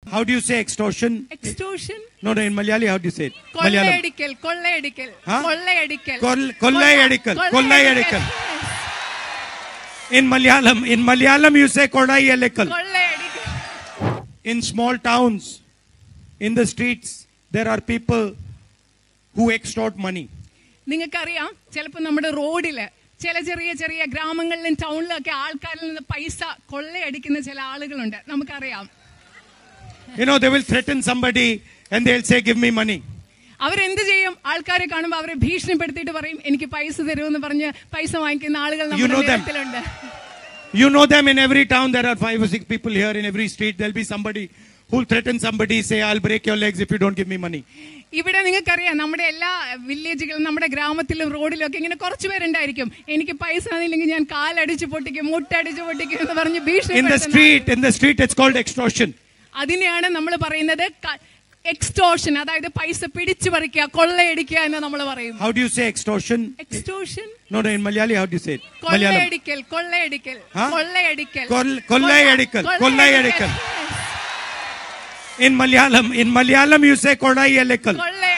How do you say extortion? Extortion? No, in Malayali, how do you say it? Kollayadikal, kollayadikal. Huh? Kollayadikal. Kollayadikal. In Malayalam you say kodayalekal. Kollayadikal. In small towns, in the streets, there are people who extort money. നിങ്ങൾക്കറിയാം, ചിലപ്പോൾ നമ്മുടെ റോഡില് ചില ചെറിയ ചെറിയ ഗ്രാമങ്ങളിലും ടൗണിലൊക്കെ ആൾക്കാരിൽ നിന്ന് പൈസ കൊള്ളയടിക്കുന്ന ചില ആളുകളുണ്ട്. നമുക്കറിയാം. You know, they will threaten somebody and they'll say, give me money. അവരെന്ത് ചെയ്യും? ആൾക്കാരെ കാണുമ്പോൾ അവരെ ഭീഷണിപ്പെടുത്തിയിട്ട് പറയും, എനിക്ക് പൈസ തരുമെന്ന് പറഞ്ഞ് പൈസ വാങ്ങിക്കുന്ന ആളുകൾ നമ്മുടെ നിരത്തിലുണ്ട്. You know them. In every town there are 5 or 6 people here. In every street there'll be somebody who'll threaten somebody, say, I'll break your legs if you don't give me money. ഇവിടെ നിങ്ങൾക്കറിയാം, നമ്മുടെ എല്ലാ വില്ലേജുകളും നമ്മുടെ ഗ്രാമത്തിലും റോഡിലും ഒക്കെ ഇങ്ങനെ കുറച്ചു പേരുണ്ടായിരിക്കും, എനിക്ക് പൈസ തന്നില്ലെങ്കിൽ ഞാൻ കാലടിച്ച് പൊട്ടിക്കും, മുട്ടടിച്ച് പൊട്ടിക്കും എന്ന് പറഞ്ഞ് ഭീഷണി. In the street it's called extortion. അതിനെയാണ് നമ്മൾ പറയുന്നത് എക്സ്റ്റോർഷൻ, അതായത് പൈസ പിടിച്ചു പറിക്കുക, കൊള്ളയടിക്കുക എന്ന് നമ്മൾ പറയും. How do you say extortion? Extortion? No, in Malayali, how do you say it? കൊള്ളയടിക്കൽ, കൊള്ളയടിക്കൽ, കൊള്ളയടിക്കൽ. Kollayadikal. In Malayalam you say kodayalekal.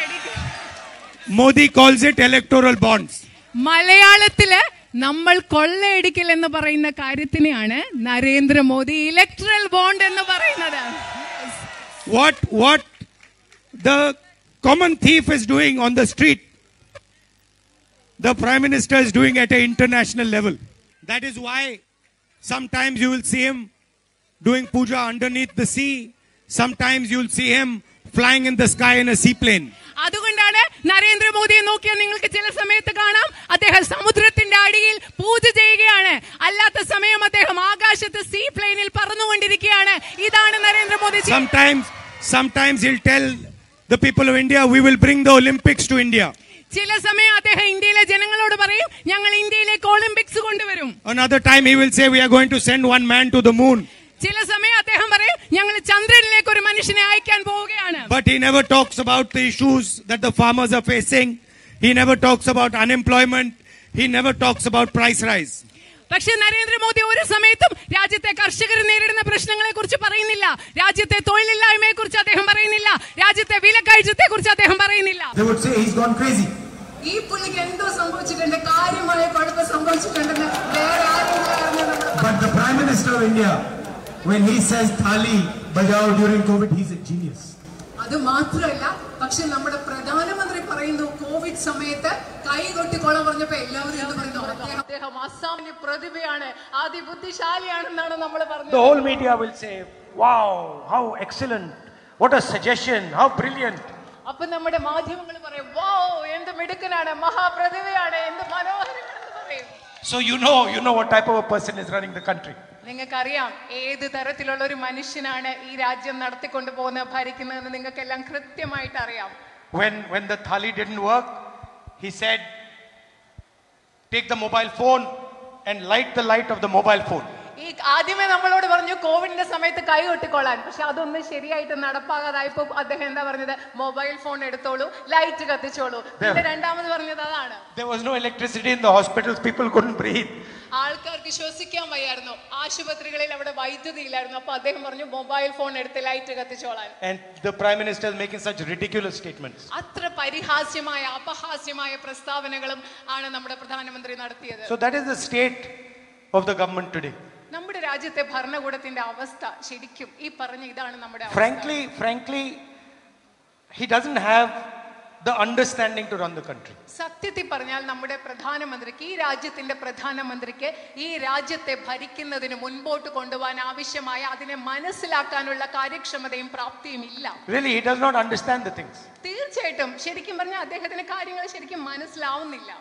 Modi calls it electoral bonds. മലയാളത്തില് നമ്മൾ കൊള്ളയടിക്കൽ എന്ന് പറയുന്ന കാര്യത്തിനെയാണ് നരേന്ദ്രമോദി ഇലക്ട്രൽ ബോണ്ട് എന്ന് പറയുന്നത്. What the common thief is doing on the street, the Prime Minister is doing at an international level. That is why sometimes you will see him doing puja underneath the sea. Sometimes you will see him flying in the sky in a seaplane. അതുകൊണ്ടാണ് നരേന്ദ്രമോദിയെ നോക്കിയാൽ നിങ്ങൾക്ക് ചില സമയത്ത് കാണാം, അദ്ദേഹം സമുദ്രത്തിന്റെ അടിയിൽ പൂജ ചെയ്യുകയാണ്, അല്ലാത്ത സമയം അദ്ദേഹം ആകാശത്ത് സീ പ്ലെയിനിൽ പറന്നുകൊണ്ടിരിക്കുകയാണ്. ഇതാണ് Narendra Modi. Sometimes he'll tell the people of India, we will bring the Olympics to India. ചില സമയം അദ്ദേഹം ഇന്ത്യയിലെ ജനങ്ങളോട് പറയും, ഞങ്ങൾ ഇന്ത്യയിലേക്ക് ഒളിമ്പിക്സ് കൊണ്ടുവരും. Another time he will say, we are going to send one man to the moon. ചില സമയം അദ്ദേഹം പറയും, ഞങ്ങൾ ചന്ദ്രനിലേക്ക് ഒരു മനുഷ്യനെ അയക്കാൻ പോവുകയാണ്. But he never talks about the issues that the farmers are facing. He never talks about unemployment. He never talks about price rise. പക്ഷേ നരേന്ദ്രമോദി ഒരു സമയത്തും രാജ്യത്തെ കർഷകർ നേരിടുന്ന പ്രശ്നങ്ങളെ കുറിച്ച് പറയുന്നില്ല, രാജ്യത്തെ തൊഴിലില്ലായ്മയെ കുറിച്ച് അദ്ദേഹം പറയുന്നില്ല, രാജ്യത്തെ വിലക്കയറ്റത്തെ കുറിച്ച് അദ്ദേഹം പറയുന്നില്ല. They would say he's gone crazy. ഈ പുള്ളിക്ക് എന്തോ സംഭവിച്ചിട്ടുണ്ട്, കാര്യമായ കുഴപ്പം സംഭവിച്ചിട്ടുണ്ടെന്ന് വേറെ ആരും. But the Prime Minister of India, when he says Thali Bajao during COVID, he's a genius. അത് മാത്രമല്ല, പക്ഷെ നമ്മുടെ പ്രധാനമന്ത്രി പറയുന്നു കോവിഡ് സമയത്ത് കൈകൊട്ടിക്കോളം പറഞ്ഞപ്പോ എല്ലാവരും എന്ത് പറയുന്നു, അദ്ദേഹം അസാമിന്റെ പ്രതിഭയാണ്, അതിബുദ്ധിശാലിയാണെന്നാണ് നമ്മൾ പറഞ്ഞത്. The whole media will say, wow, how excellent, what a suggestion, how brilliant. അപ്പൊ നമ്മുടെ മാധ്യമങ്ങൾ പറയും, വൗ എന്ത് മിടുക്കനാണ്, മഹാപ്രതിഭയാണ്, എന്ത് മനോഹരമാണെന്ന് പറയും. So you know what type of a person is running the country. നിങ്ങൾക്കറിയാം ഏത് തരത്തിലുള്ള ഒരു മനുഷ്യനാണ് ഈ രാജ്യം നടത്തിക്കൊണ്ടു പോകുന്നത്, ഭരിക്കുന്നതെന്ന് നിങ്ങൾക്കെല്ലാം കൃത്യമായിട്ട് അറിയാം. When the thali didn't work, he said, take the mobile phone and light the light of the mobile phone. ഈ ആദ്യമേ നമ്മളോട് പറഞ്ഞു കോവിഡിന്റെ സമയത്ത് കൈ കൊട്ടിക്കൊള്ളാൻ, പക്ഷെ അതൊന്നും ശരിയായിട്ട് നടപ്പാകാതായപ്പോ അദ്ദേഹം എന്താ പറഞ്ഞത്, മൊബൈൽ ഫോൺ എടുത്തോളൂ, ലൈറ്റ് കത്തിച്ചോളൂ. പിന്നെ രണ്ടാമത് പറഞ്ഞത് അതാണ്. There was no electricity in the hospitals, people couldn't breathe. ആൾക്കാർക്ക് ശ്വസിക്കാൻ വയ്യായിരുന്നു, ആശുപത്രികളിൽ അവിടെ വൈദ്യുതി ഇല്ലായിരുന്നു, അപ്പൊ അദ്ദേഹം പറഞ്ഞു മൊബൈൽ ഫോൺ എടുത്ത് ലൈറ്റ് കത്തിച്ചോളാൻ. And the Prime Minister is making such ridiculous statements. അത്ര പരിഹാസ്യമായ അപഹാസ്യമായ പ്രസ്താവനകളും ആണ് നമ്മുടെ പ്രധാനമന്ത്രി നടത്തിയത്. So that is the state of the government today. നമ്മുടെ രാജ്യത്തെ ഭരണകൂടത്തിന്റെ അവസ്ഥ ശരിക്കും ഈ പറഞ്ഞ ഇതാണ് നമ്മുടെ അവസ്ഥ. Frankly, he doesn't have the understanding to run the country. സത്യത്തിൽ പറഞ്ഞാൽ നമ്മുടെ പ്രധാനമന്ത്രിക്ക്, ഈ രാജ്യത്തിന്റെ പ്രധാനമന്ത്രിക്ക് ഈ രാജ്യത്തെ ഭരിക്കുന്നതിന് മുൻപോട്ട് കൊണ്ടുപോകാൻ ആവശ്യമായ അതിനെ മനസ്സിലാക്കാനുള്ള കാര്യക്ഷമതയും പ്രാപ്തിയും ഇല്ല. Really, he does not understand the things. തീർച്ചയായിട്ടും ശരിക്കും പറഞ്ഞാൽ അദ്ദേഹത്തിന് കാര്യങ്ങൾ ശരിക്കും മനസ്സിലാവുന്നില്ല.